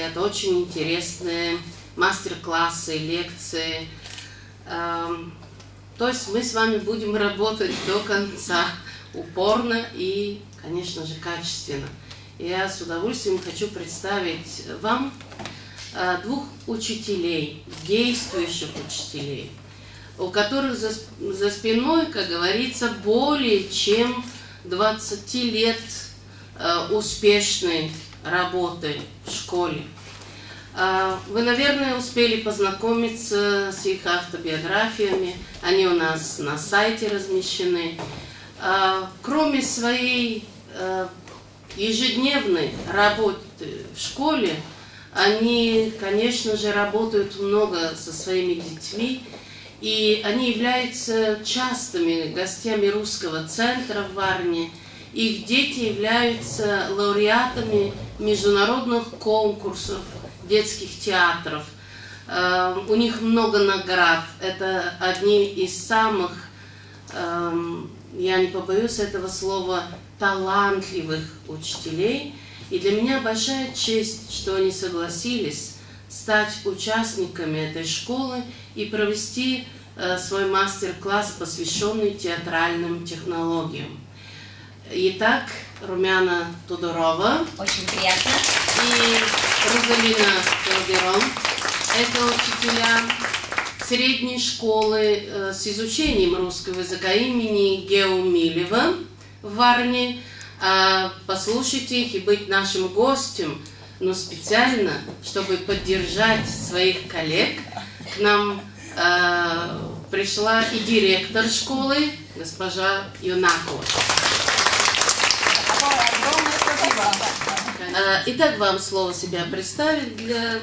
предстоят очень интересные мастер-классы, лекции. То есть мы с вами будем работать до конца, упорно и, конечно же, качественно. Я с удовольствием хочу представить вам двух учителей, действующих учителей, у которых за спиной, как говорится, более чем 20 лет успешной работы в школе. Вы, наверное, успели познакомиться с их автобиографиями, они у нас на сайте размещены. Кроме своей ежедневной работы в школе, они, конечно же, работают много со своими детьми, и они являются частыми гостями русского центра в Варне. Их дети являются лауреатами международных конкурсов детских театров. У них много наград. Это одни из самых, я не побоюсь этого слова, талантливых учителей. И для меня большая честь, что они согласились стать участниками этой школы и провести свой мастер-класс, посвященный театральным технологиям. Итак, Румяна Тодорова. Очень приятно. И Розалина Калдерон. Это учителя средней школы с изучением русского языка имени Гео Милева в Варне. Послушайте их и быть нашим гостем, но специально, чтобы поддержать своих коллег, к нам пришла и директор школы, госпожа Юнакова. Итак, вам слово себя представить для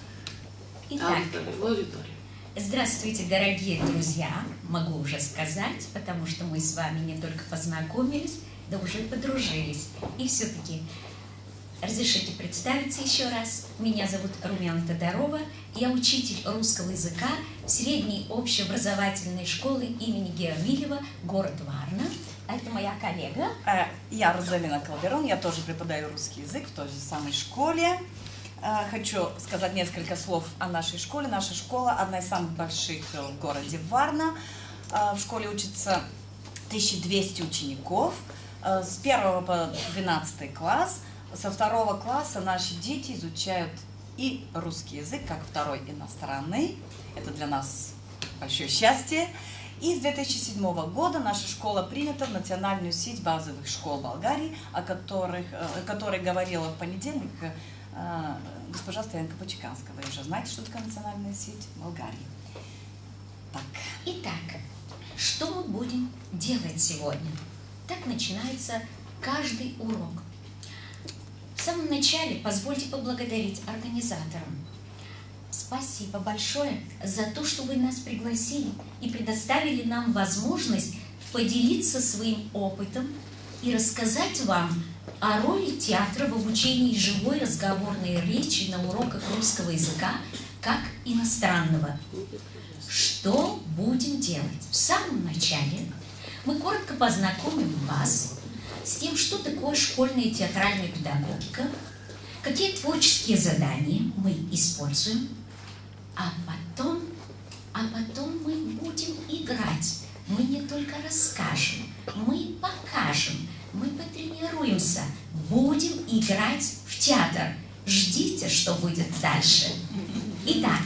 аудитории. Здравствуйте, дорогие друзья, могу уже сказать, потому что мы с вами не только познакомились, да уже подружились. И все-таки разрешите представиться еще раз. Меня зовут Румяна Тодорова, я учитель русского языка в средней общеобразовательной школе имени Гео Милева, город Варна. Это моя коллега. Я Розалина Калдерон, я тоже преподаю русский язык в той же самой школе. Хочу сказать несколько слов о нашей школе. Наша школа одна из самых больших в городе Варна. В школе учатся 1200 учеников с 1 по 12 класс. Со 2 класса наши дети изучают и русский язык как второй иностранный. Это для нас большое счастье. И с 2007 года наша школа принята в национальную сеть базовых школ Болгарии, о которой говорила в понедельник госпожа Стоянка Почеканская. Вы уже знаете, что такое национальная сеть Болгарии. Так. Итак, что мы будем делать сегодня? Так начинается каждый урок. В самом начале позвольте поблагодарить организаторам. Спасибо большое за то, что вы нас пригласили и предоставили нам возможность поделиться своим опытом и рассказать вам о роли театра в обучении живой разговорной речи на уроках русского языка как иностранного. Что будем делать? В самом начале мы коротко познакомим вас с тем, что такое школьная театральная педагогика, какие творческие задания мы используем, а потом мы будем играть. Мы не только расскажем, мы покажем, мы потренируемся, будем играть в театр. Ждите, что будет дальше. Итак,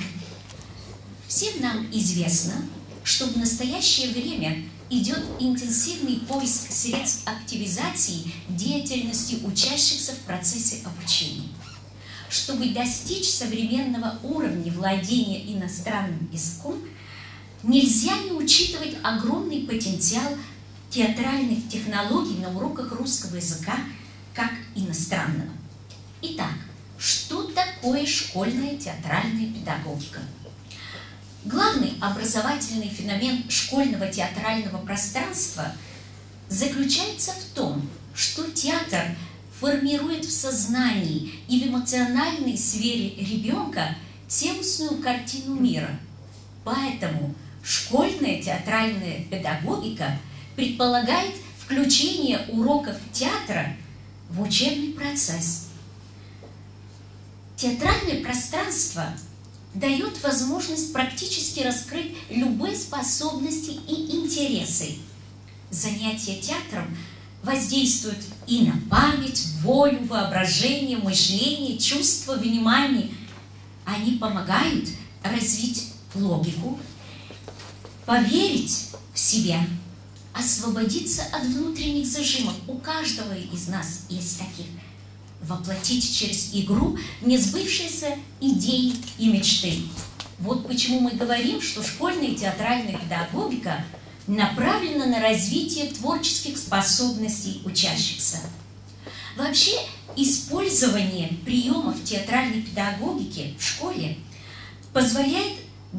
всем нам известно, что в настоящее время идет интенсивный поиск средств активизации деятельности учащихся в процессе обучения. Чтобы достичь современного уровня владения иностранным языком, нельзя не учитывать огромный потенциал театральных технологий на уроках русского языка как иностранного. Итак, что такое школьная театральная педагогика? Главный образовательный феномен школьного театрального пространства заключается в том, что театр формирует в сознании и в эмоциональной сфере ребенка целостную картину мира. Поэтому школьная театральная педагогика предполагает включение уроков театра в учебный процесс. Театральное пространство дает возможность практически раскрыть любые способности и интересы. Занятия театром воздействуют и на память, волю, воображение, мышление, чувство, внимание. Они помогают развить логику, поверить в себя, освободиться от внутренних зажимов. У каждого из нас есть таких. Воплотить через игру несбывшиеся идеи и мечты. Вот почему мы говорим, что школьная театральная педагогика направлена на развитие творческих способностей учащихся. Вообще, использование приемов театральной педагогики в школе позволяет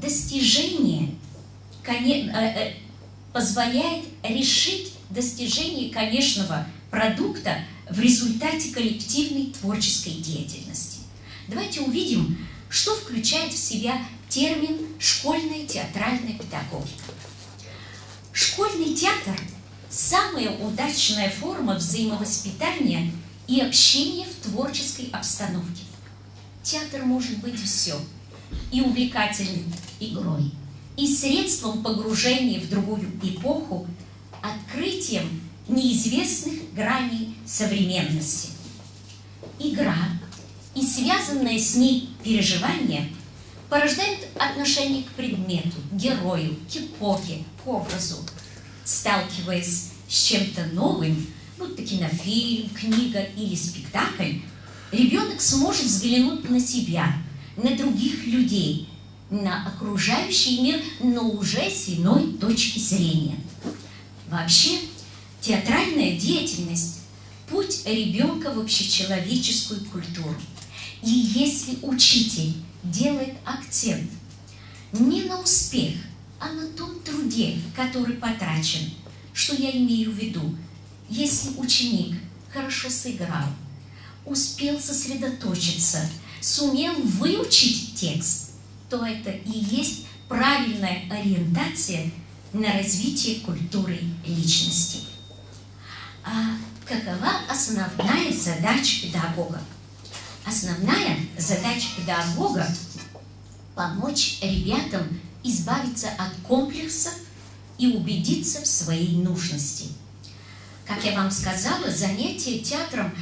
решить достижение конечного продукта в результате коллективной творческой деятельности. Давайте увидим, что включает в себя термин «школьная театральная педагогика». Школьный театр – самая удачная форма взаимовоспитания и общения в творческой обстановке. Театр может быть все – и увлекательной игрой, и средством погружения в другую эпоху, открытием неизвестных граней современности. Игра и связанное с ней переживание порождают отношение к предмету, герою, к эпохе, к образу. Сталкиваясь с чем-то новым, будь то кинофильм, книга или спектакль, ребенок сможет взглянуть на себя, на других людей, на окружающий мир, но уже с иной точки зрения. Вообще, театральная деятельность – путь ребенка в общечеловеческую культуру. И если учитель делает акцент не на успех, а на том труде, который потрачен, что я имею в виду, если ученик хорошо сыграл, успел сосредоточиться, сумел выучить текст, то это и есть правильная ориентация на развитие культуры личности. А какова основная задача педагога? Основная задача педагога – помочь ребятам избавиться от комплексов и убедиться в своей нужности. Как я вам сказала, занятия театром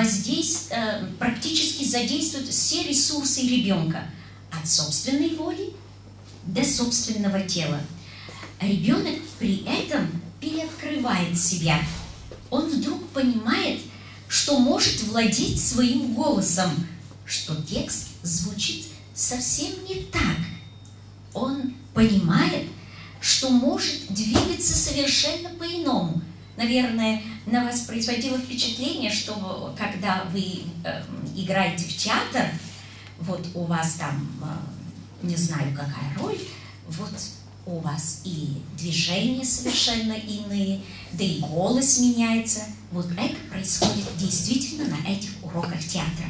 практически задействуют все ресурсы ребенка, от собственной воли до собственного тела. Ребенок при этом переоткрывает себя. Он вдруг понимает, что может владеть своим голосом, что текст звучит совсем не так. Он понимает, что может двигаться совершенно по-иному. Наверное, на вас производило впечатление, что когда вы играете в театр, вот у вас там, не знаю, какая роль, вот у вас и движения совершенно иные, да и голос меняется. Вот это происходит действительно на этих уроках театра.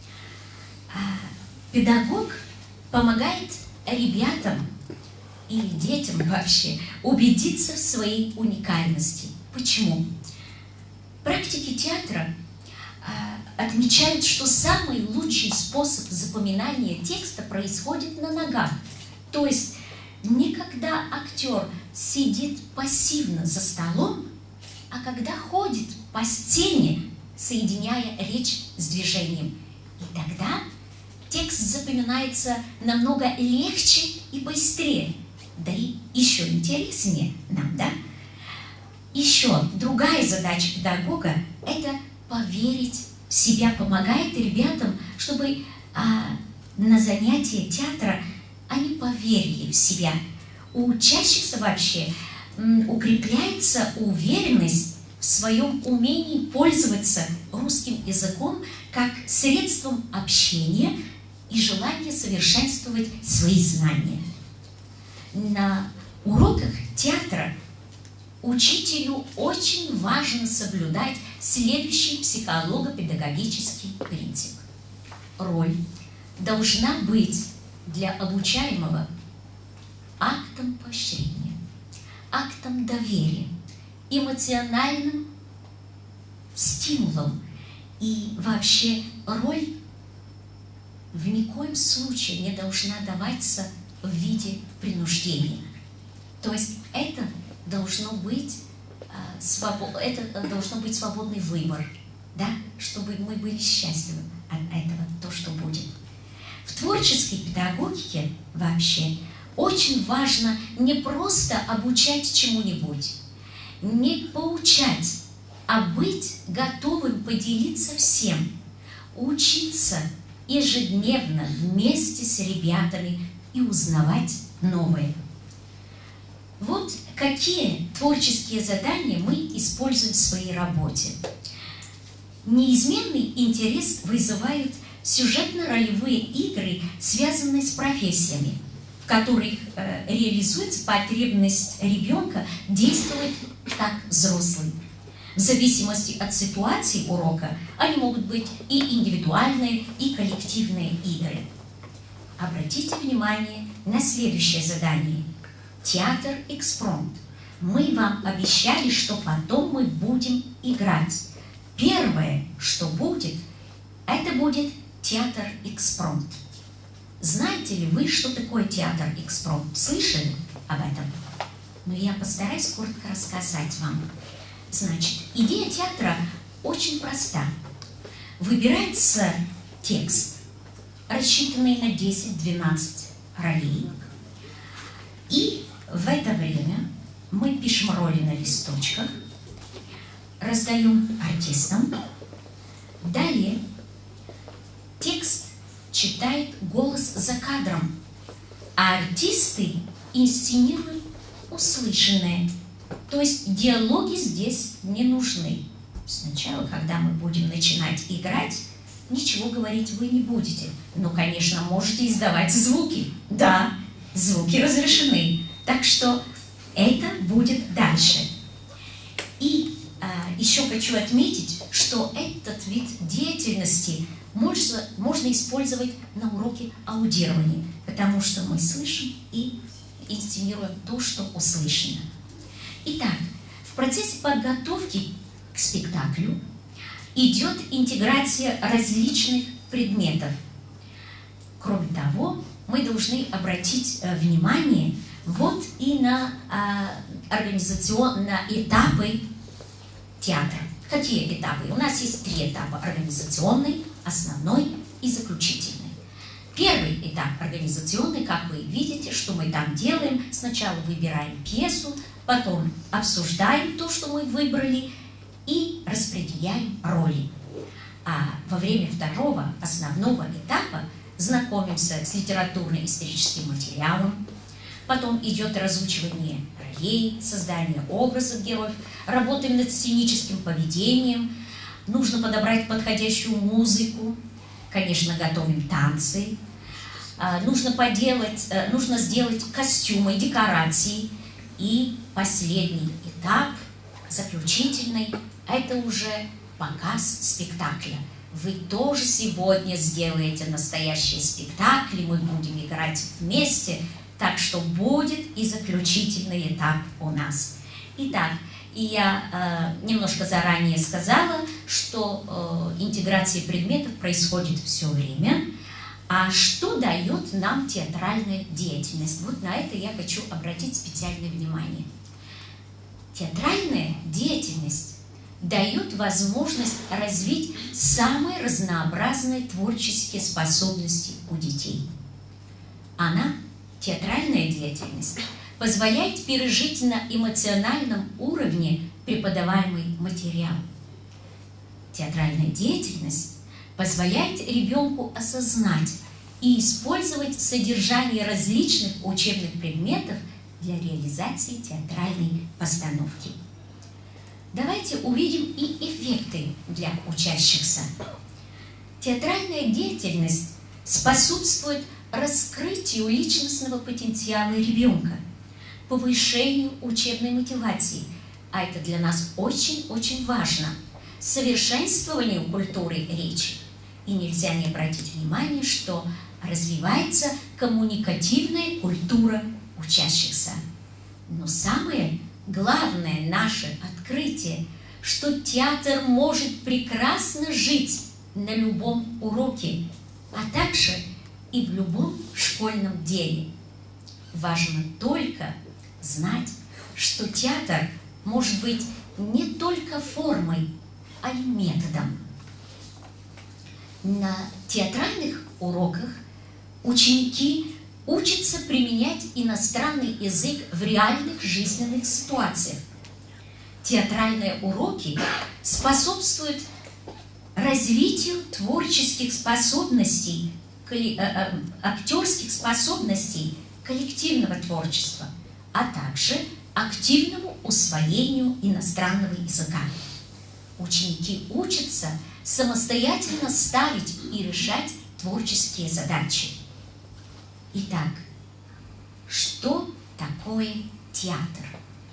Педагог помогает ребятам или детям вообще убедиться в своей уникальности. Почему? Практики театра отмечают, что самый лучший способ запоминания текста происходит на ногах. То есть не когда актер сидит пассивно за столом, а когда ходит по сцене, соединяя речь с движением. И тогда текст запоминается намного легче и быстрее, да и еще интереснее нам, да? Еще другая задача педагога – это поверить в себя, помогает ребятам, чтобы на занятия театра они поверили в себя. У учащихся вообще укрепляется уверенность в своем умении пользоваться русским языком как средством общения и желание совершенствовать свои знания. На уроках театра учителю очень важно соблюдать следующий психолого-педагогический принцип. Роль должна быть для обучаемого актом поощрения, актом доверия, эмоциональным стимулом. И вообще роль в никоем случае не должна даваться в виде принуждения. То есть это должно быть свободный выбор, да, чтобы мы были счастливы от этого, то, что будет. В творческой педагогике вообще очень важно не просто обучать чему-нибудь, не поучать, а быть готовым поделиться всем, учиться ежедневно вместе с ребятами и узнавать новое. Вот какие творческие задания мы используем в своей работе. Неизменный интерес вызывают сюжетно-ролевые игры, связанные с профессиями, в которых реализуется потребность ребенка действовать как взрослый. В зависимости от ситуации урока они могут быть и индивидуальные, и коллективные игры. Обратите внимание на следующее задание. Театр экспромт. Мы вам обещали, что потом мы будем играть. Первое, что будет, это будет театр экспромт. Знаете ли вы, что такое театр экспромт? Слышали об этом? Но я постараюсь коротко рассказать вам. Значит, идея театра очень проста. Выбирается текст, рассчитанный на 10-12 ролей. И в это время мы пишем роли на листочках, раздаем артистам. Далее текст читает голос за кадром, а артисты инсценируют услышанное. То есть диалоги здесь не нужны. Сначала, когда мы будем начинать играть, ничего говорить вы не будете. Но, конечно, можете издавать звуки. Да, звуки разрешены. Так что это будет дальше. И еще хочу отметить, что этот вид деятельности можно использовать на уроке аудирования, потому что мы слышим и инсценируем то, что услышано. Итак, в процессе подготовки к спектаклю идет интеграция различных предметов. Кроме того, мы должны обратить внимание вот и на организационные этапы театра. Какие этапы? У нас есть 3 этапа: организационный, основной и заключительный. Первый этап организационный, как вы видите, что мы там делаем. Сначала выбираем пьесу, потом обсуждаем то, что мы выбрали, и распределяем роли. А во время второго основного этапа знакомимся с литературно-историческим материалом, потом идет разучивание ролей, создание образов героев, работаем над сценическим поведением, нужно подобрать подходящую музыку, конечно, готовим танцы, нужно сделать костюмы, декорации. И последний этап, заключительный, это уже показ спектакля. Вы тоже сегодня сделаете настоящие спектакли, мы будем играть вместе, так что будет и заключительный этап у нас. Итак, и я немножко заранее сказала, что интеграция предметов происходит все время. А что дает нам театральная деятельность? Вот на это я хочу обратить специальное внимание. Театральная деятельность дает возможность развить самые разнообразные творческие способности у детей. Она, театральная деятельность, позволяет пережить на эмоциональном уровне преподаваемый материал. Театральная деятельность позволяет ребенку осознать и использовать содержание различных учебных предметов для реализации театральной постановки. Давайте увидим и эффекты для учащихся. Театральная деятельность способствует раскрытию личностного потенциала ребенка, повышению учебной мотивации, а это для нас очень-очень важно, совершенствованию культуры речи. И нельзя не обратить внимание, что развивается коммуникативная культура учащихся. Но самое главное наше открытие, что театр может прекрасно жить на любом уроке, а также и в любом школьном деле. Важно только знать, что театр может быть не только формой, а и методом. На театральных уроках ученики учатся применять иностранный язык в реальных жизненных ситуациях. Театральные уроки способствуют развитию творческих способностей, актерских способностей, коллективного творчества, а также активному усвоению иностранного языка. Ученики учатся самостоятельно ставить и решать творческие задачи. Итак, что такое театр?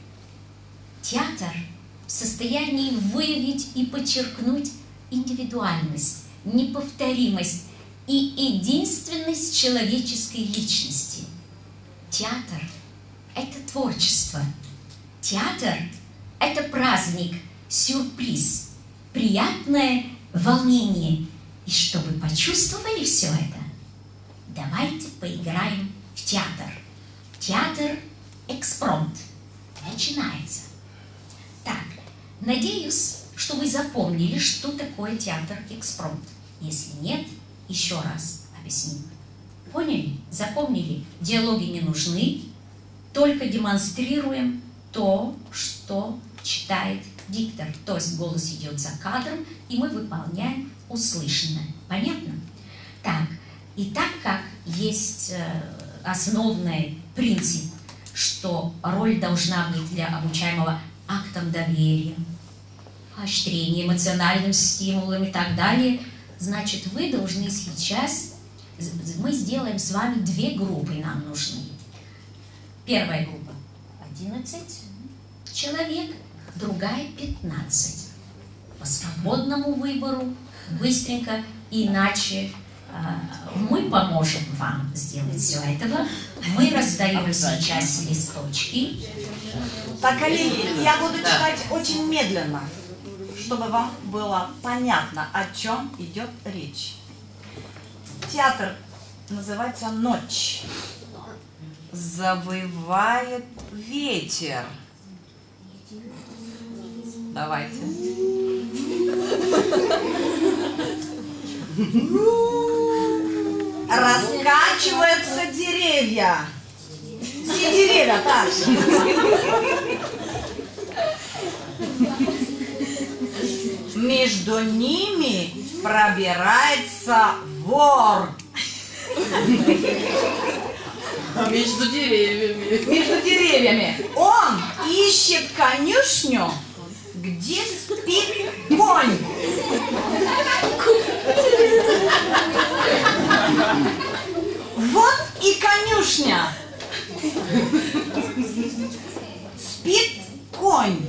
Театр в состоянии выявить и подчеркнуть индивидуальность, неповторимость и единственность человеческой личности. Театр – это творчество. Театр – это праздник, сюрприз, приятное волнение. И чтобы почувствовали все это, давайте поиграем в театр. Театр экспромт. Начинается. Так, надеюсь, что вы запомнили, что такое театр экспромт. Если нет, еще раз объясню. Поняли? Запомнили? Диалоги не нужны, только демонстрируем то, что читает диктор. То есть голос идет за кадром, и мы выполняем услышанное. Понятно? Так, и так как есть основной принцип, что роль должна быть для обучаемого актом доверия, поощрения, эмоциональным стимулом и так далее, значит, вы должны сейчас, мы сделаем с вами две группы, нам нужны. Первая группа 11 человек, другая 15. По свободному выбору, быстренько, иначе мы поможем вам сделать все это. Мы раздаем сейчас листочки. Так, коллеги, я буду читать очень медленно, чтобы вам было понятно, о чем идет речь. Театр называется «Ночь». Завывает ветер. Давайте. Раскачиваются деревья. Все деревья, так. Между ними пробирается вор. Между деревьями. Между деревьями. Он ищет конюшню, где спит конь. Вот и конюшня. Спит конь.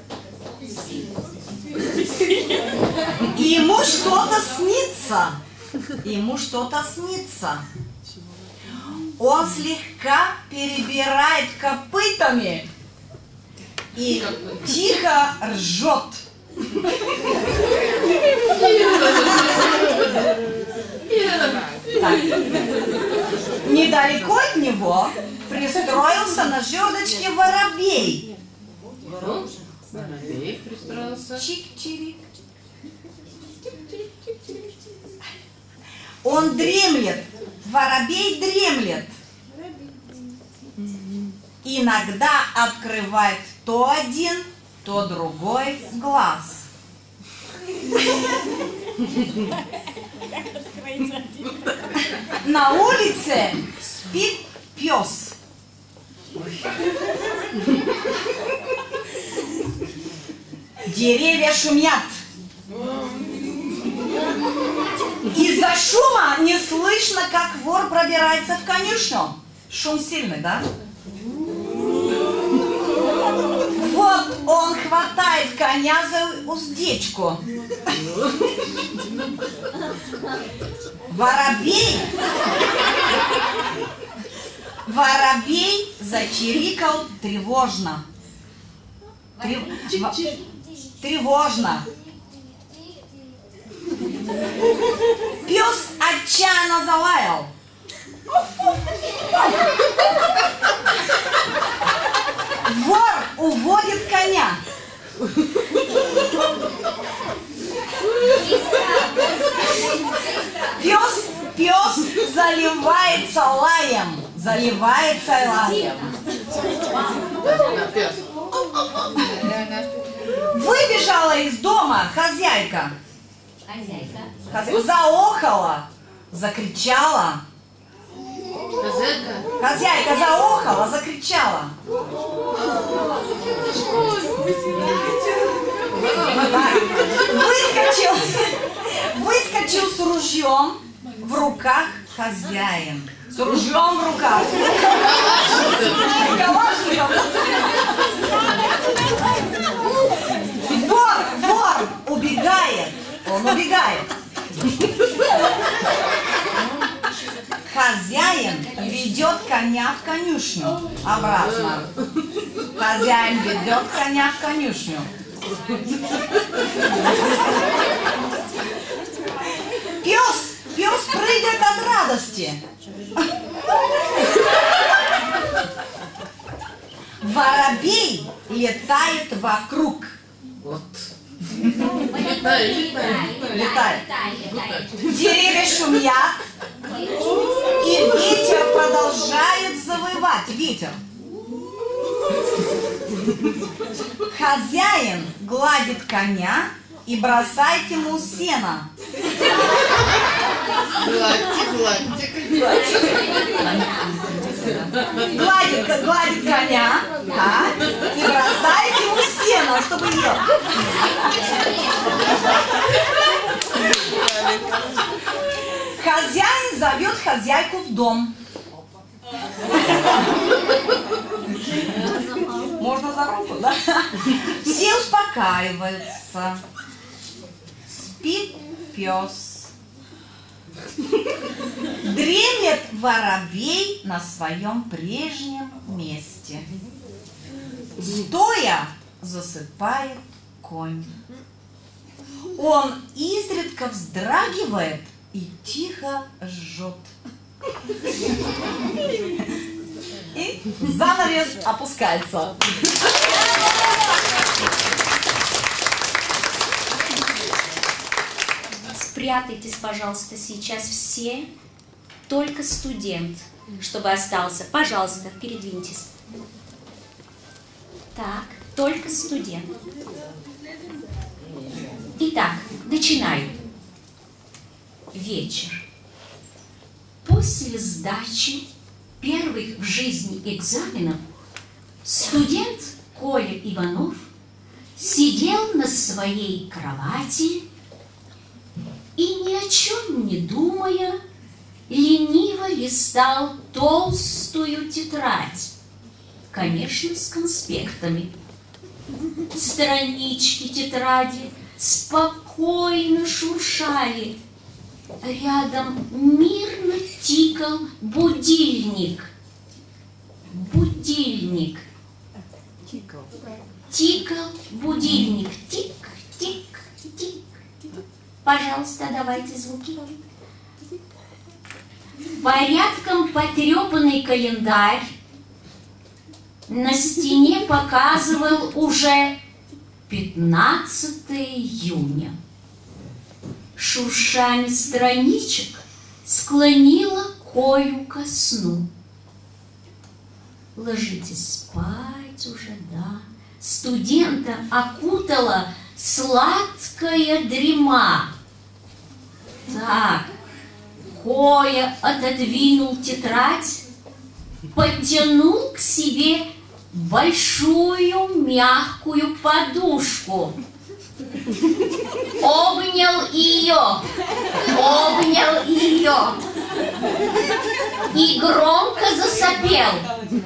Ему что-то снится. Ему что-то снится. Он слегка перебирает копытами и тихо ржет. Так. Недалеко от него пристроился на жердочке воробей. Воробей пристроился. Чик-чирик. Он дремлет. Воробей дремлет. Иногда открывает то один, то другой глаз. На улице спит пес. Деревья шумят. Из-за шума не слышно, как вор пробирается в конюшню. Шум сильный, да? Вот он хватает коня за уздечку. Воробей зачирикал тревожно. Тревожно. Пес отчаянно залаял. Вор уводит коня. Пес заливается лаем. Заливается лаем. Выбежала из дома хозяйка. Заохала, закричала. Хозяйка заохала, закричала. Выскочил с ружьем в руках хозяин. С ружьем в руках. Вор убегает. Он убегает. Хозяин ведет коня в конюшню. Обратно. Хозяин ведет коня в конюшню. Пес прыгает от радости. Воробей летает вокруг. Вот. Летает. Деревья шумят, и ветер продолжает завывать. Ветер. Хозяин гладит коня и бросает ему сено. Гладит коня, да, и бросает ему сено, чтобы ел. Хозяин зовет хозяйку в дом. Можно за руку, да? Все успокаиваются. Спит пес. Дремлет воробей на своем прежнем месте. Стоя засыпает конь. Он изредка вздрагивает и тихо жжет. И занавес опускается. Спрятайтесь, пожалуйста, сейчас все, только студент, чтобы остался. Пожалуйста, передвиньтесь. Так, только студент. Итак, начинаю. Вечер. После сдачи первых в жизни экзаменов студент Коля Иванов сидел на своей кровати и, ни о чем не думая, лениво листал толстую тетрадь, конечно, с конспектами. Странички тетради спокойно шуршали. Рядом мирно тикал будильник. Будильник. Тикал будильник. Тик-тик-тик. Пожалуйста, давайте звуки. Порядком потрепанный календарь на стене показывал уже 15 июня. Шуршание страничек склонило Колю ко сну. Ложитесь спать уже, да. Студента окутала сладкая дрема. Так, Коля отодвинул тетрадь, подтянул к себе большую мягкую подушку. Обнял ее и громко засопел.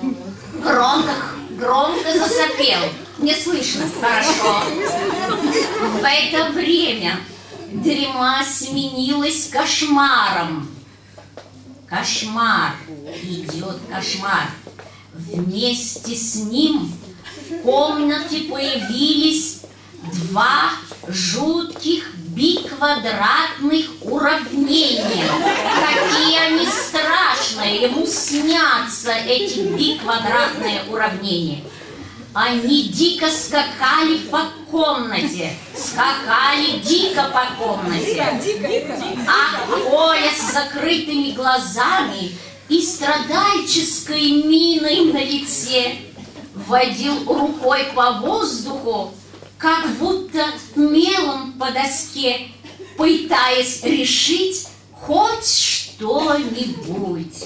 Громко засопел. Не слышно хорошо. В это время дрема сменилась кошмаром. Кошмар. Идет кошмар. Вместе с ним в комнате появились два жутких биквадратных уравнения. Какие они страшные, ему снятся эти биквадратные уравнения. Они дико скакали по комнате, скакали дико по комнате. А Коля с закрытыми глазами и страдальческой миной на лице водил рукой по воздуху, как будто мелом по доске, пытаясь решить хоть что-нибудь.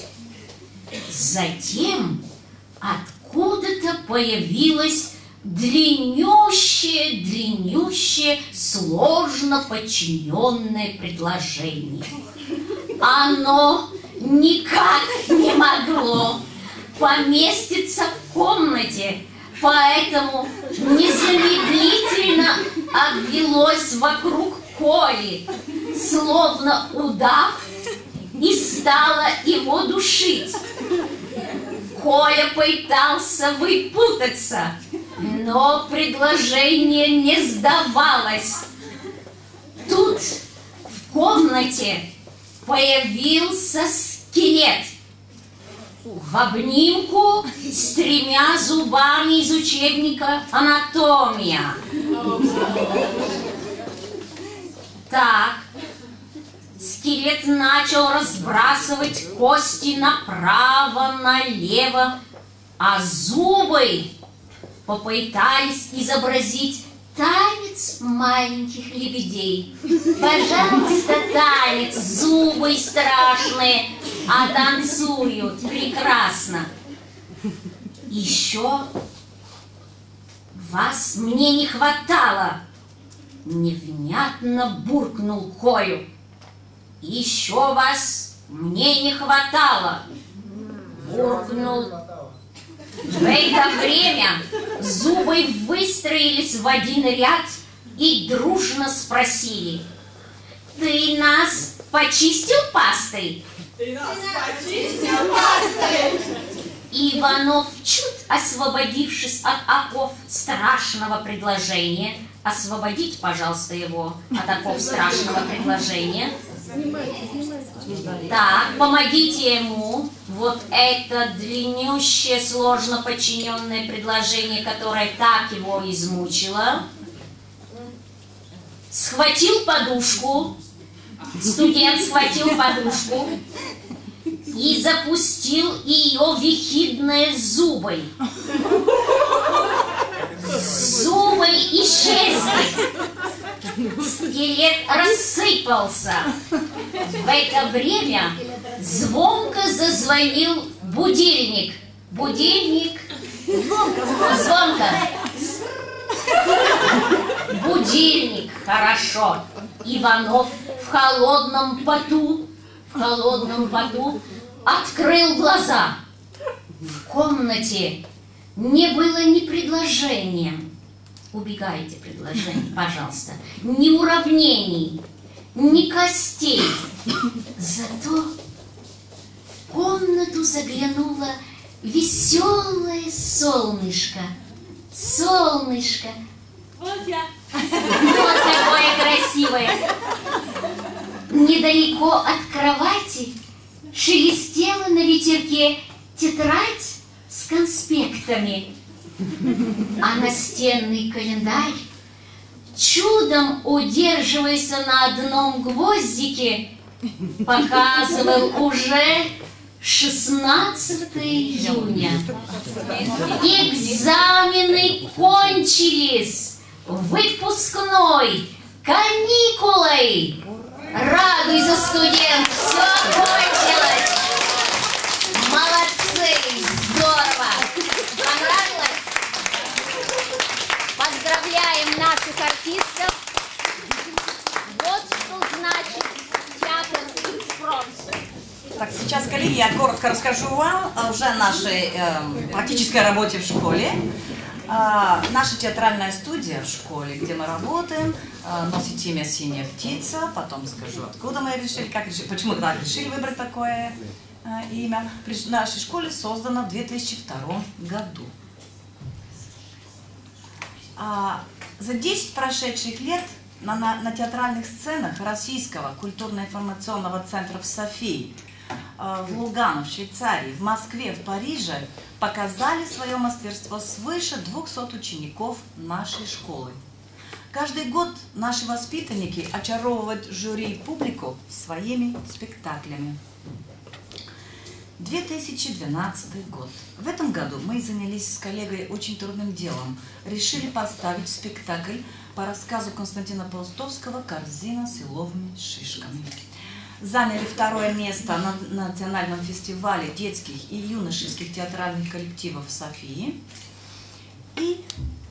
Затем откуда-то появилось длиннющее, сложно подчиненное предложение. Оно никак не могло поместиться в комнате, поэтому незамедлительно обвелось вокруг Коли, словно удав, и стало его душить. Коля пытался выпутаться, но предложение не сдавалось. Тут в комнате появился скелет в обнимку с 3 зубами из учебника «Анатомия». Так, скелет начал разбрасывать кости направо-налево, а зубы попытались изобразить танец маленьких лебедей. Пожалуйста, танец, зубы страшные, а танцуют прекрасно. Еще вас мне не хватало, невнятно буркнул Колю. Еще вас мне не хватало, буркнул. В это время зубы выстроились в один ряд и дружно спросили: «Ты нас почистил пастой?» Ты нас почистил пастой! Иванов, чуть освободившись от оков страшного предложения, освободите, пожалуйста, его от оков страшного предложения. Так, помогите ему. Вот это длиннющее, сложно подчиненное предложение, которое так его измучило. Схватил подушку. Студент схватил подушку и запустил ее в ехидные зубы. Зубы исчезли. Скелет рассыпался. В это время звонко зазвонил будильник. Будильник. Звонко. Будильник. Хорошо. Иванов в холодном поту открыл глаза. В комнате не было ни предложения. Убегайте предложение, пожалуйста. Ни уравнений, ни костей. Зато в комнату заглянуло веселое солнышко. Солнышко. Вот я. Вот такое красивое. Недалеко от кровати шелестела на ветерке тетрадь с конспектами. А настенный календарь, чудом удерживаясь на одном гвоздике, показывал уже 16 июня. Экзамены кончились выпускной каникулой. Радуйся, студент, все кончилось. Молодцы, здорово. Понравилось? Поздравляем наших артистов. Вот что значит театр экспромт. Так, сейчас, коллеги, я коротко расскажу вам уже о нашей практической работе в школе. Наша театральная студия в школе, где мы работаем, носит имя «Синяя птица». Потом скажу, откуда мы решили, почему так решили выбрать такое имя. В нашей школе создана в 2002 году. За 10 прошедших лет на театральных сценах Российского культурно-информационного центра в Софии, в Лугано, в Швейцарии, в Москве, в Париже показали свое мастерство свыше 200 учеников нашей школы. Каждый год наши воспитанники очаровывают жюри и публику своими спектаклями. 2012 год. В этом году мы занялись с коллегой очень трудным делом. Решили поставить спектакль по рассказу Константина Паустовского «Корзина с еловыми шишками». Заняли второе место на национальном фестивале детских и юношеских театральных коллективов в Софии. И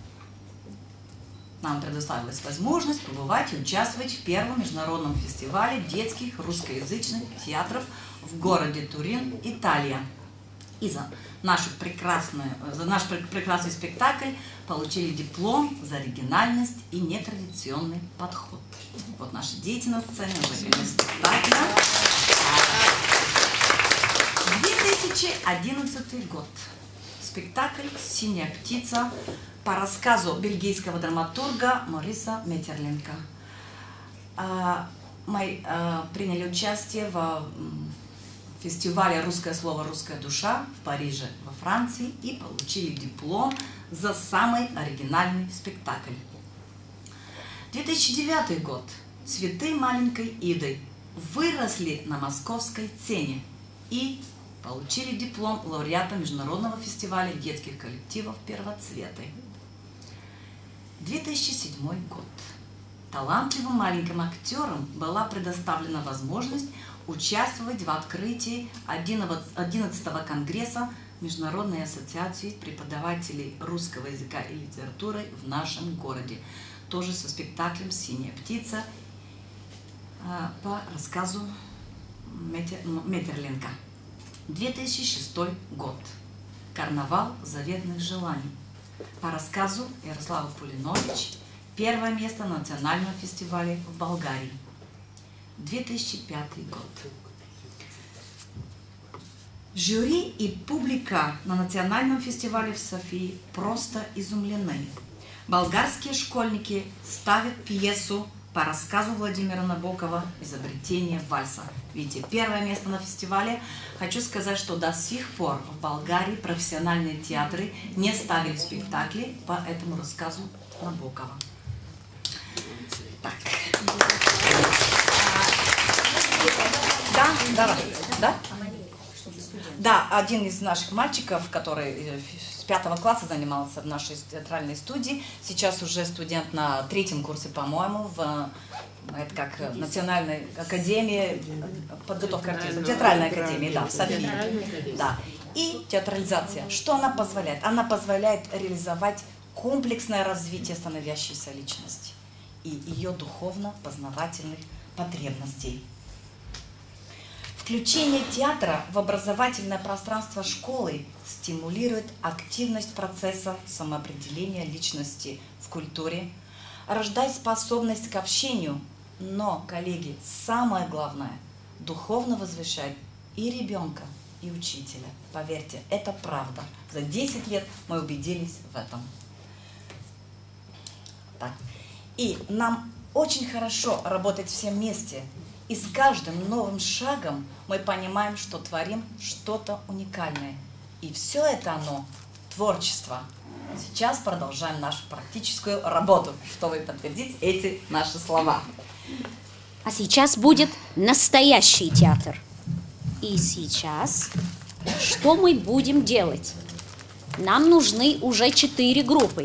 нам предоставилась возможность побывать и участвовать в первом международном фестивале детских русскоязычных театров в городе Турин, Италия. И за наш прекрасный спектакль получили диплом за оригинальность и нетрадиционный подход. Вот наши дети на сцене, уже конец спектакля. 2011 год. Спектакль «Синяя птица» по рассказу бельгийского драматурга Мориса Метерленка. Мы приняли участие в фестивале «Русское слово, русская душа» в Париже, во Франции, и получили диплом за самый оригинальный спектакль. 2009 год. «Цветы маленькой Иды» выросли на московской сцене и получили диплом лауреата Международного фестиваля детских коллективов «Первоцветы». 2007 год. Талантливым маленьким актерам была предоставлена возможность участвовать в открытии 11-го конгресса Международной ассоциации преподавателей русского языка и литературы в нашем городе. Тоже со спектаклем «Синяя птица» по рассказу Метерленка. 2006 год. «Карнавал заветных желаний» по рассказу Ярослава Пулинович. Первое место на национальном фестивале в Болгарии. 2005 год. Жюри и публика на национальном фестивале в Софии просто изумлены. Болгарские школьники ставят пьесу по рассказу Владимира Набокова «Изобретение вальса». Видите, первое место на фестивале. Хочу сказать, что до сих пор в Болгарии профессиональные театры не ставили спектакли по этому рассказу Набокова. Так. Да? Да, один из наших мальчиков, который с 5 класса занимался в нашей театральной студии, сейчас уже студент на 3-м курсе, по-моему, это как Национальной академии подготовки артистов, театральной академии, да, в Софии. Да. И театрализация. Что она позволяет? Она позволяет реализовать комплексное развитие становящейся личности и ее духовно-познавательных потребностей. Включение театра в образовательное пространство школы стимулирует активность процесса самоопределения личности в культуре, рождает способность к общению, но, коллеги, самое главное, духовно возвышает и ребенка, и учителя. Поверьте, это правда. За 10 лет мы убедились в этом. Так. И нам очень хорошо работать всем вместе. И с каждым новым шагом мы понимаем, что творим что-то уникальное. И все это оно творчество. Сейчас продолжаем нашу практическую работу, чтобы подтвердить эти наши слова. А сейчас будет настоящий театр. И сейчас что мы будем делать? Нам нужны уже 4 группы.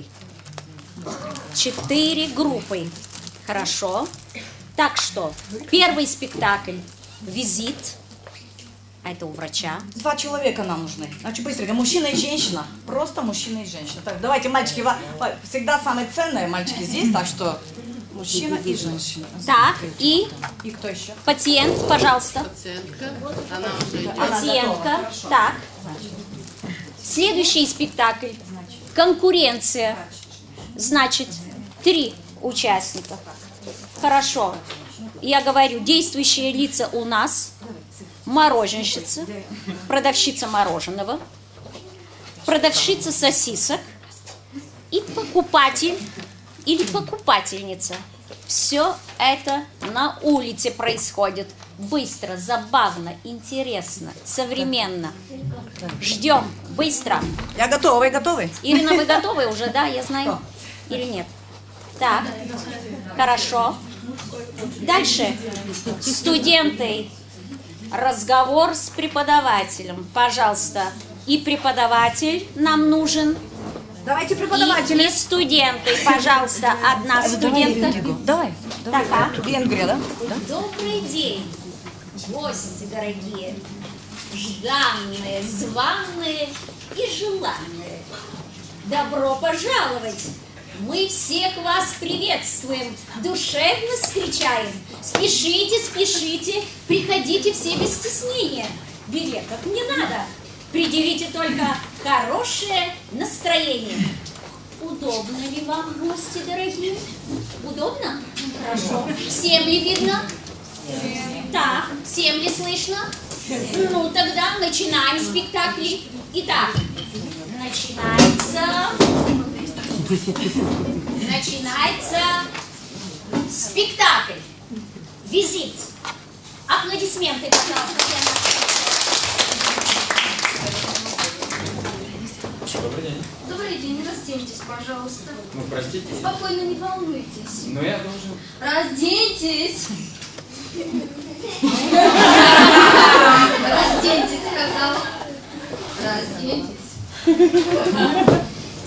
4 группы. Хорошо. Так что, первый спектакль «Визит». А это у врача. 2 человека нам нужны. Значит, быстренько. Мужчина и женщина. Просто мужчина и женщина. Так, давайте, мальчики, всегда самое ценное, мальчики здесь, так что мужчина и женщина. Так, и кто еще? пациент, пожалуйста. Пациентка, она уже идет. Пациентка. Так. Следующий спектакль «Конкуренция». Значит, 3 участника. Хорошо. Я говорю, действующие лица у нас: мороженщица, продавщица мороженого, продавщица сосисок и покупатель или покупательница. Все это на улице происходит. Быстро, забавно, интересно, современно. Ждем. Быстро. Я готова, вы готовы? Ирина, вы готовы уже, да? Я знаю. Или нет? Так. Хорошо. Дальше. Студенты. Разговор с преподавателем. Пожалуйста. И преподаватель нам нужен. Давайте преподаватели. И студенты, пожалуйста, одна студентка. Давай. Так, Венгрия, да? Добрый день, гости дорогие, жданные, званые и желанные. Добро пожаловать! Мы всех вас приветствуем, душевно встречаем. Спешите, спешите, приходите все без стеснения. Билетов не надо. Предъявите только хорошее настроение. Удобно ли вам, гости дорогие? Удобно? Хорошо. Всем ли видно? Так, всем ли слышно? Ну, тогда начинаем спектакли. Итак, начинается спектакль. Визит. Аплодисменты, пожалуйста, всем. Добрый день. Добрый день, разденьтесь, пожалуйста. Ну, простите. Спокойно, не волнуйтесь. Но я должен... Разденьтесь! Разденьтесь, сказал. Разденьтесь.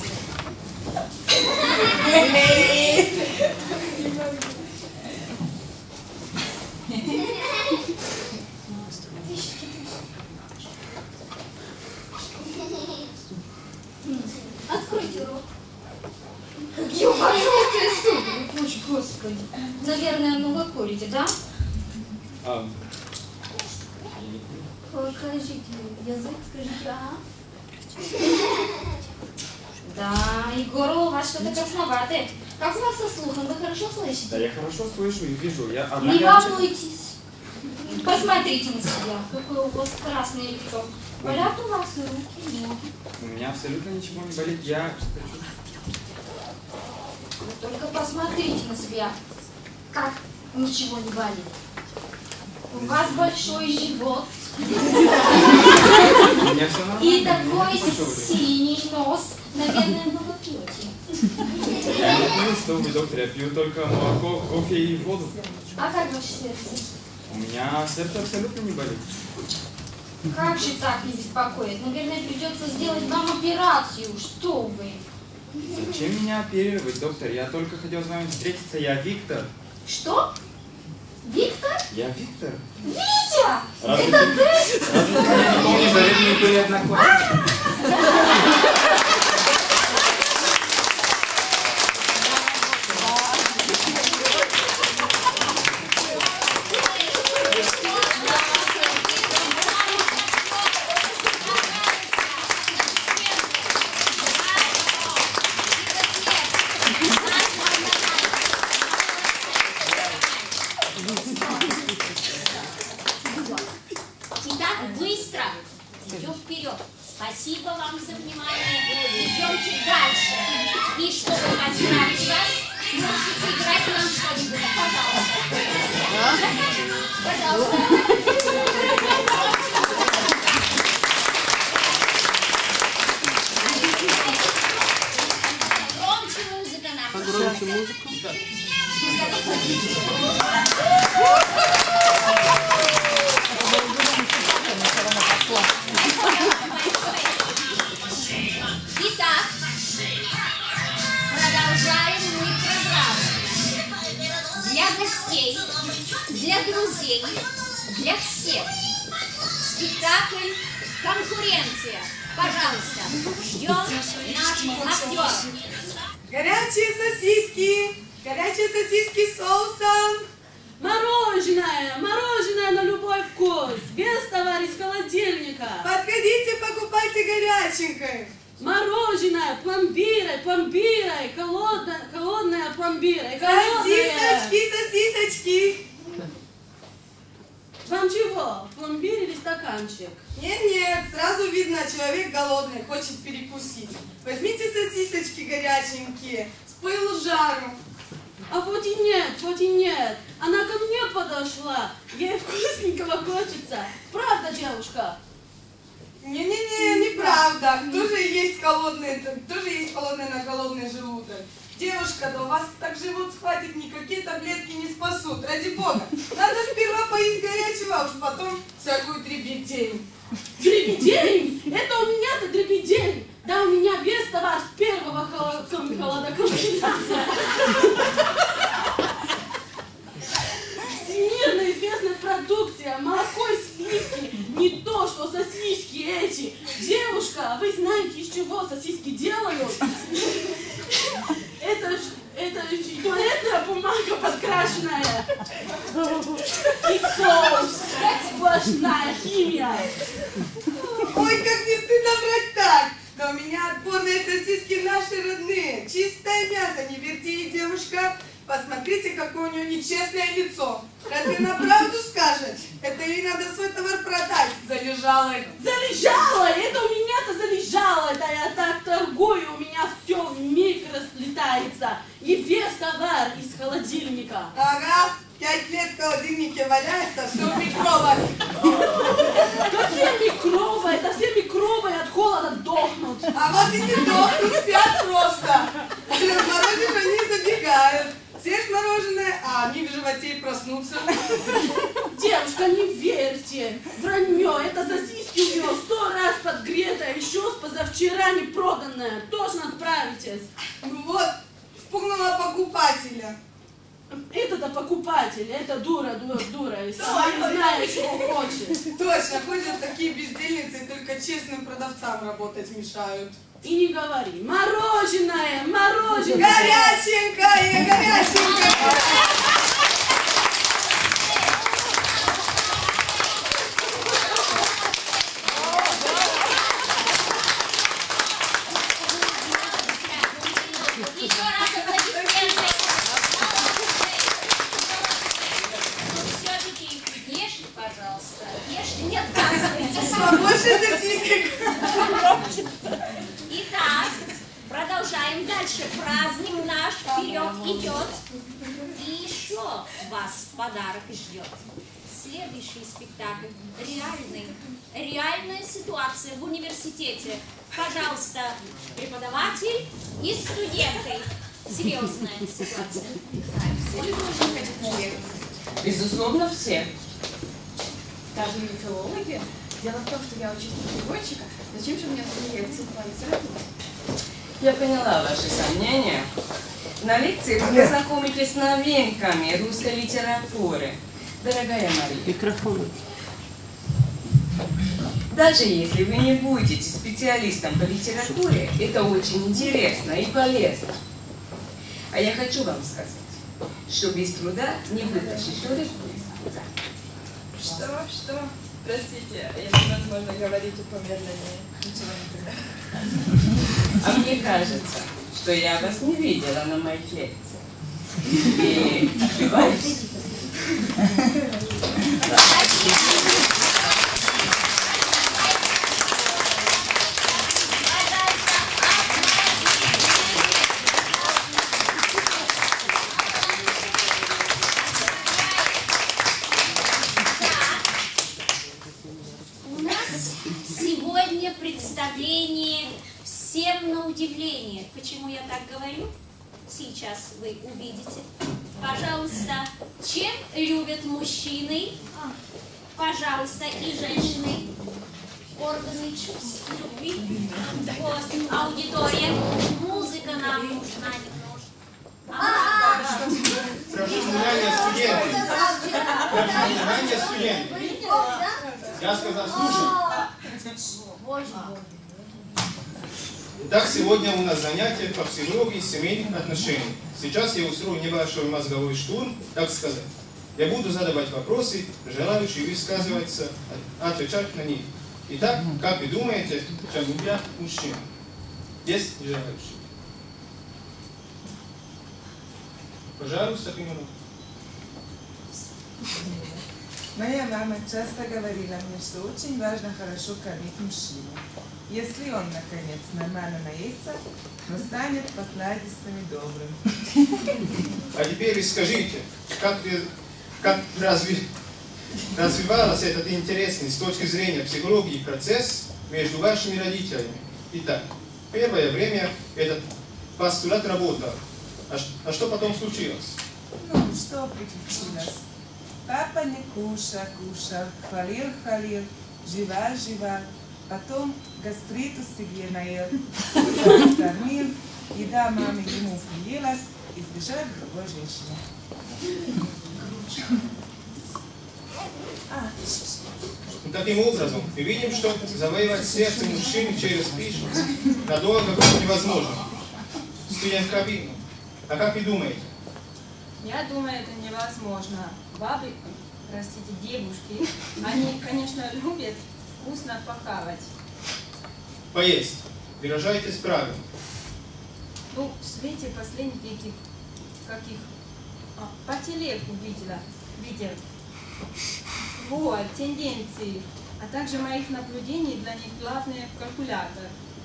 Откройте рот. Какие ухоженные зубы. Ой, господи. Наверное, много курите, да? Покажите язык, скажите, ага. Да, и горло у вас что-то красноватое. Как у вас со слухом? Вы хорошо слышите? Да, я хорошо слышу и вижу. Я Не волнуйтесь. Посмотрите на себя, какое у вас красное лицо. Болят у вас и руки, и ноги. У меня абсолютно ничего не болит. Я хочу... Вы только посмотрите на себя, как ничего не болит. У вас большой живот. У меня все нормально. И такой синий нос. Наверное, много пьете. Я не пью, что вы, доктор. Я пью только молоко, кофе и воду. А как ваше сердце? У меня сердце абсолютно не болит. Как же так не беспокоит? Наверное, придется сделать вам операцию. Что вы? Зачем меня оперировать, доктор? Я только хотел с вами встретиться. Я Виктор. Что? Виктор? Я Виктор. Витя! Разве Это ты- ты? Разве ты меня не помнишь, мы были одноклассники? Итак, быстро. Идем вперед. Спасибо вам за внимание. Идемте дальше. И чтобы поздравить вас, можете сыграть нам что-нибудь, пожалуйста. Громче музыка наша. Погромче музыку. Итак, продолжаем мы программу. Для гостей, для друзей, для всех. Спектакль «Конкуренция». Пожалуйста, ждем наших актеров. Горячие сосиски с соусом. Мороженое, мороженое на любой вкус, без, товарищ, холодильника. Подходите, покупайте горяченькое. Мороженое, пломбирой, холодное пломбирой, холодное. Сосисочки. Вам чего, пломбир или стаканчик? Нет, сразу видно, человек голодный, хочет перекусить. Возьмите сосисочки горяченькие, с пылу жару. А вот и нет. Она ко мне подошла. Ей вкусненького хочется. Правда, девушка? Не-не-не, неправда. Кто же есть холодный на голодный желудок? Девушка, да у вас так живот схватит, никакие таблетки не спасут. Ради бога. Надо сперва поесть горячего, а уж потом всякую дребедень. Дребедень? Это у меня-то дребедень. Да, у меня весь товар с первого холодокомбината. Всемирно известная продукция, молоко и сливки, не то, что сосиски эти. Девушка, а вы знаете, из чего сосиски делают? Это туалетная бумага подкрашенная. И соус. Сплошная химия. Ой, как не стыдно врать так. Да у меня отборные сосиски наши родные. Чистое мясо, не верьте, девушка. Посмотрите, какое у нее нечестное лицо. Разве на правду скажет? Это ей надо свой товар продать. Залежала. Залежала? Это у меня-то залежало. Да я так торгую, у меня все вмиг разлетается. И весь товар из холодильника. Ага, 5 лет в холодильнике валяется, все в микробах. Какие микробы? Это все микробы от холода дохнут. А вот и не дохнут, спят просто. Разморозишь, они забегают. Съешь мороженое, а они в животе и проснутся. Девушка, не верьте. Вранье. Это сосиски у нее 100 раз подгретая, еще с позавчера не проданная. Точно отправитесь. Ну вот, спугнула покупателя. Это-то покупатель, это дура. Если не знает, чего хочет. Точно, ходят такие бездельницы, только честным продавцам работать мешают. И не говори. Мороженое. Горяченькое. Еще раз аплодисменты. Все-таки ешьте, пожалуйста. Ешьте, не отказывайтесь. Побольше сосисок. Итак, продолжаем дальше. Праздник наш вперед идет. И еще вас в подарок ждет. Следующий спектакль. Реальная ситуация в университете. Пожалуйста, преподаватель и студенты. Серьезная ситуация. Безусловно, все. Даже не филологи. Дело в том, что я учитель переводчика. Зачем же мне лекции по литературе? Я поняла ваши сомнения. На лекции вы познакомитесь с новинками русской литературы. Дорогая Мария. Микрофон. Даже если вы не будете специалистом по литературе, это очень интересно и полезно. А я хочу вам сказать, что без труда не вытащишь рыбу из пруда. Что? Простите, если возможно говорить помедленнее. Ничего не понимаю. А мне кажется, что я вас не видела на моих лекциях. И ошибаюсь. У нас сегодня представление всем на удивление. Почему я так говорю? Сейчас вы увидите. Пожалуйста, чем любят мужчины? Пожалуйста, и женщины. Органы чувств, любви. Вот, аудитория. Музыка нам нужна, не нужна. Прошу внимания, студенты. Прошу внимания, студенты. Я сказал, слушай. Итак, сегодня у нас занятие по психологии семейных отношений. Сейчас я устрою небольшой мозговой штурм, так сказать. Я буду задавать вопросы, желающие высказываться, отвечать на них. Итак, как вы думаете, чем любят мужчин? Есть желающие? Пожалуйста, минуту. Моя мама часто говорила мне, что очень важно хорошо кормить мужчину. Если он, наконец, нормально наестся, но станет покладистым и добрым. А теперь скажите, как развивался этот интересный с точки зрения психологии процесс между вашими родителями? Итак, первое время этот постулат работал. А что потом случилось? Ну, что приключилось? Папа не кушал, хвалил, жевал, потом гастриту себе наел, кормил, еда мамы ему приелась и сбежал к другой женщине. Таким образом, мы видим, что завоевать сердце мужчины через пищу надолго будет невозможно. Студент Кабину, а как вы думаете? Я думаю, это невозможно. Бабы, простите, девушки, они, конечно, любят вкусно похавать. Поесть. Выражайтесь правильно. Ну, в свете последних этих, по телеку видел. Вот, тенденции, а также моих наблюдений для них главный калькулятор.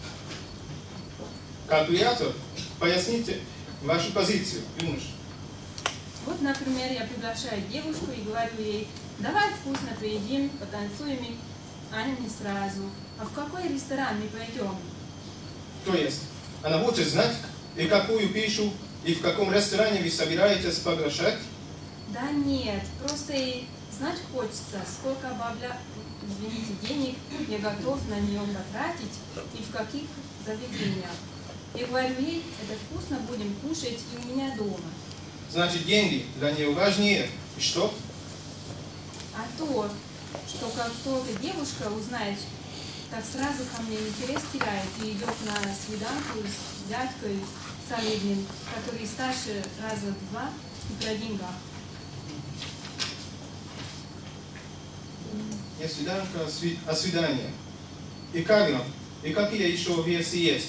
Калькулятор? Поясните вашу позицию, юноша. Вот, например, я приглашаю девушку и говорю ей: давай вкусно поедим, потанцуем, Аня не сразу. А в какой ресторан мы пойдем? То есть, она хочет знать, и какую пищу, и в каком ресторане вы собираетесь приглашать? Да нет, просто и знать хочется, сколько бабля, извините, денег я готов на нее потратить и в каких заведениях. Я говорю ей, это вкусно будем кушать и у меня дома. Значит, деньги для нее важнее. И что? А то, что как только девушка узнает, так сразу ко мне интерес теряет и идет на свиданку с дядькой солидным, который старше раза в 2 и про деньгах. Не свиданка, а свидание. И как нам? И какие еще версии есть?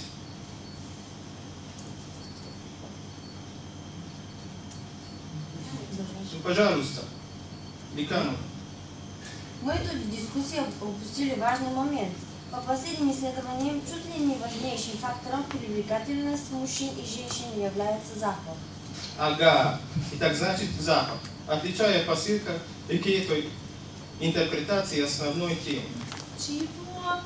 Пожалуйста, Ликанов. Мы тут в дискуссии упустили важный момент. По последним исследованиям, чуть ли не важнейшим фактором привлекательности мужчин и женщин является запах. Ага, итак, значит запах. Отличая посылка и к этой интерпретации основной темы. Чего?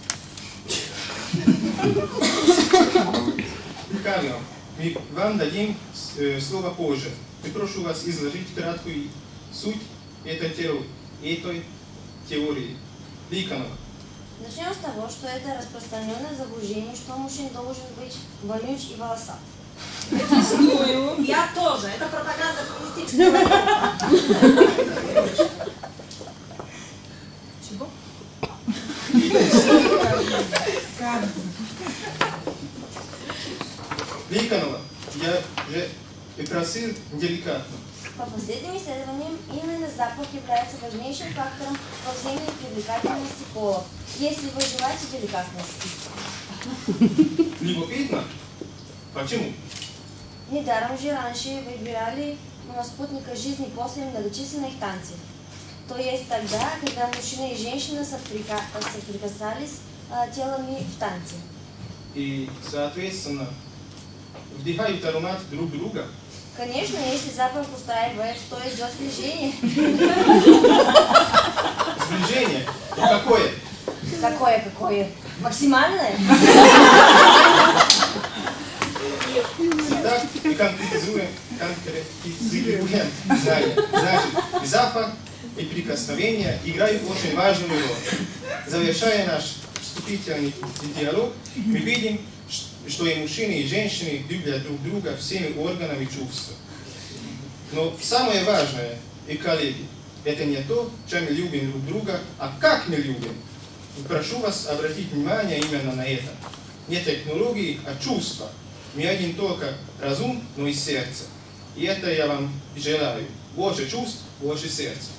Ликанов, мы вам дадим слово позже. И прошу вас изложить краткую суть этой теории. Ликанов. Начнем с того, что это распространенное заблуждение, что мужчина должен быть вонюч и волосат. Протестую. Я тоже. Это пропаганда коммунистического. Чего? Ликанова, я же и просил деликатно. По последним исследованиям, именно запах является важнейшим фактором во взаимной привлекательности полов, если вы желаете деликатности. Любопытно? Почему? Недаром же раньше выбирали спутника жизни после многочисленных танцев. То есть тогда, когда мужчина и женщина соприкасались телами в танце. И, соответственно, вдыхают аромат друг друга. Конечно, если запах устраивает, то идет сближение. Сближение? Ну какое? Какое? Максимальное? Итак, мы конкретизируем знания. Значит, запах и прикосновение играют очень важную роль. Завершая наш вступительный диалог, мы видим, что и мужчины, и женщины любят друг друга всеми органами чувств. Но самое важное, и коллеги, это не то, чем мы любим друг друга, а как мы любим. И прошу вас обратить внимание именно на это. Не технологии, а чувства. Не один только разум, но и сердце. И это я вам желаю. Больше чувств, больше сердца.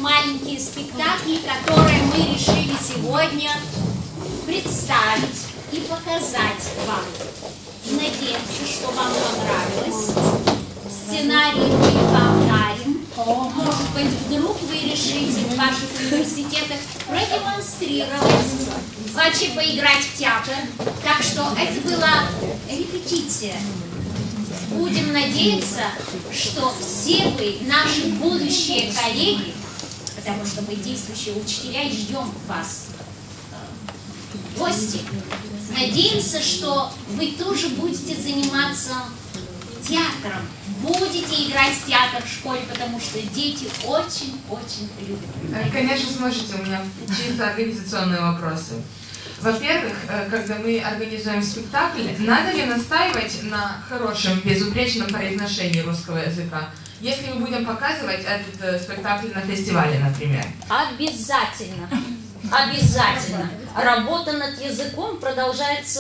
маленькие спектакли, которые мы решили сегодня представить и показать вам. Надеемся, что вам понравилось. Сценарий мы вам дарим. Может быть, вдруг вы решите в ваших университетах продемонстрировать, вообще поиграть в театр. Так что это была репетиция. Будем надеяться, что все вы, наши будущие коллеги, потому что мы действующие учителя и ждем вас, гости, надеемся, что вы тоже будете заниматься театром, будете играть в театр в школе, потому что дети очень-очень любят. Конечно, сможете. У меня чисто организационные вопросы. Во-первых, когда мы организуем спектакль, надо ли настаивать на хорошем, безупречном произношении русского языка, если мы будем показывать этот спектакль на фестивале, например? Обязательно. Обязательно. Работа над языком продолжается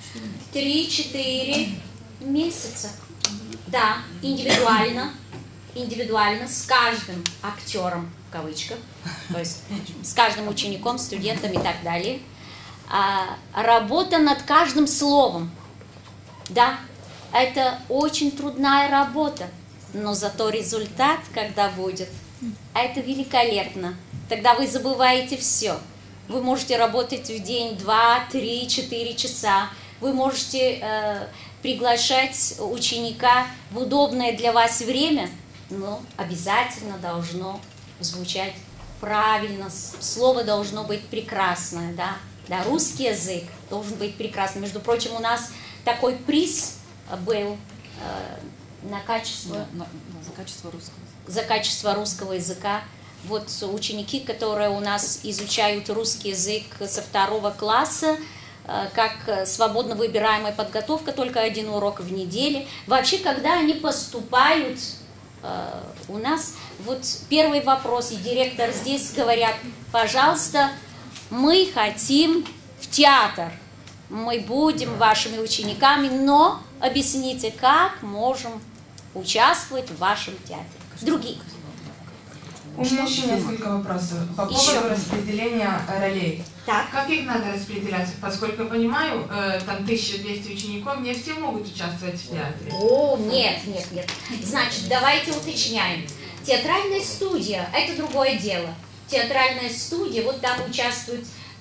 3-4 месяца. Да, индивидуально, с каждым актером, в кавычках, то есть с каждым учеником, студентом и так далее. Работа над каждым словом. Да, это очень трудная работа, но зато результат, когда будет, это великолепно. Тогда вы забываете все. Вы можете работать в день 2, 3, 4 часа. Вы можете приглашать ученика в удобное для вас время, но обязательно должно звучать правильно. Слово должно быть прекрасное, да? Да, русский язык должен быть прекрасным. Между прочим, у нас такой приз был на качество, за качество русского языка. Вот ученики, которые у нас изучают русский язык со 2 класса, как свободно выбираемая подготовка, только 1 урок в неделю. Вообще, когда они поступают у нас, вот первый вопрос, и директор здесь говорят, пожалуйста, мы хотим в театр, мы будем вашими учениками, но объясните, как можем участвовать в вашем театре. Другие. У меня еще несколько вопросов по поводу распределения ролей. Так. Как их надо распределять? Поскольку я понимаю, там 1200 учеников, не все могут участвовать в театре. О, нет. Значит, давайте уточняем. Театральная студия – это другое дело. Театральная студия, вот там участвует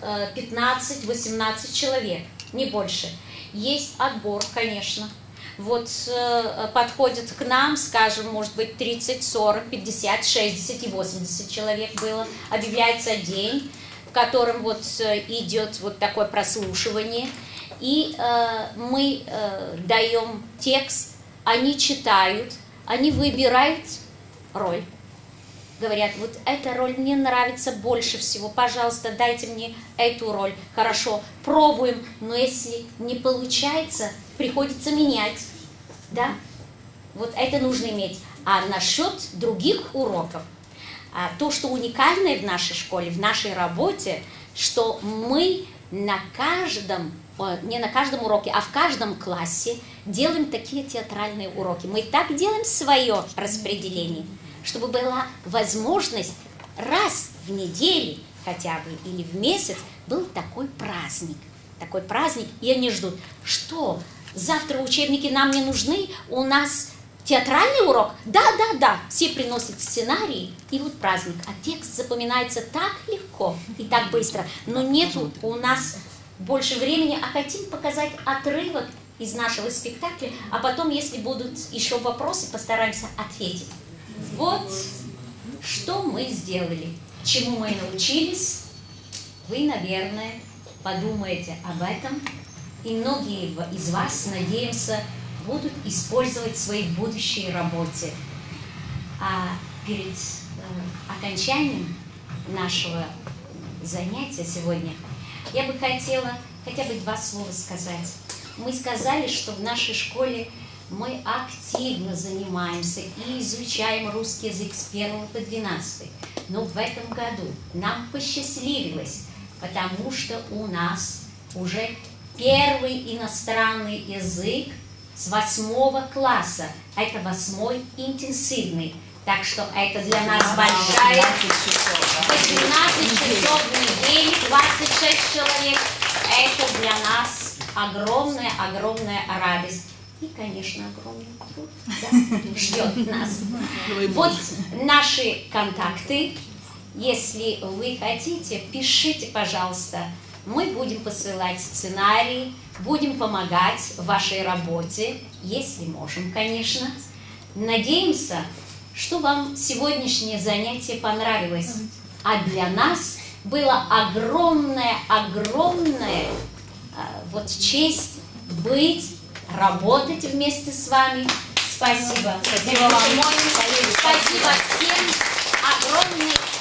15-18 человек, не больше. Есть отбор, конечно. Вот подходят к нам, скажем, может быть, 30, 40, 50, 60 и 80 человек было. Объявляется день, в котором вот идет вот такое прослушивание. И мы даем текст, они читают, они выбирают роль. Говорят, вот эта роль мне нравится больше всего, пожалуйста, дайте мне эту роль. Хорошо, пробуем, но если не получается, приходится менять. Да? Вот это нужно иметь. А насчет других уроков, то, что уникальное в нашей школе, в нашей работе, что мы на каждом, не на каждом уроке, а в каждом классе делаем такие театральные уроки. Мы так делаем свое распределение, чтобы была возможность раз в неделю хотя бы или в месяц был такой праздник. Такой праздник, и они ждут, что завтра учебники нам не нужны, у нас театральный урок? Да, все приносят сценарий, и вот праздник. А текст запоминается так легко и так быстро, но нету у нас больше времени, а хотим показать отрывок из нашего спектакля, а потом, если будут еще вопросы, постараемся ответить. Вот что мы сделали, чему мы научились. Вы, наверное, подумаете об этом, и многие из вас, надеемся, будут использовать в своей будущей работе. А перед окончанием нашего занятия сегодня я бы хотела хотя бы 2 слова сказать. Мы сказали, что в нашей школе мы активно занимаемся и изучаем русский язык с 1 по 12. Но в этом году нам посчастливилось, потому что у нас уже первый иностранный язык с 8 класса. Это 8-й интенсивный. Так что это для нас большая 18 часов в неделю, 26 человек. Это для нас огромная радость. И, конечно, огромный труд, да, ждет нас. Вот наши контакты. Если вы хотите, пишите, пожалуйста. Мы будем посылать сценарии, будем помогать в вашей работе, если можем, конечно. Надеемся, что вам сегодняшнее занятие понравилось. А для нас было огромная вот честь быть, работать вместе с вами. Спасибо. Спасибо вам. Спасибо всем. Огромное